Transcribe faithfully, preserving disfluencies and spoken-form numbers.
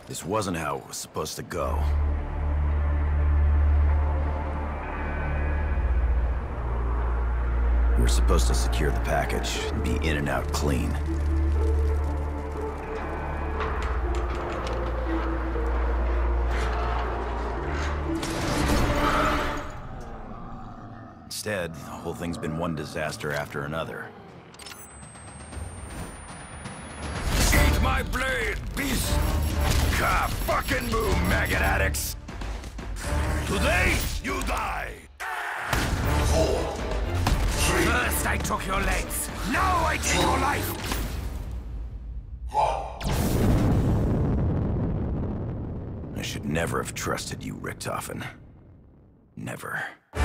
This wasn't how it was supposed to go. We were supposed to secure the package and be in and out clean. Instead, the whole thing's been one disaster after another. Eat my blade, beast! Ka fucking move, maggot addicts! Today, you die! Four, three, First I took your legs, now I take your life! I should never have trusted you, Richtofen. Never.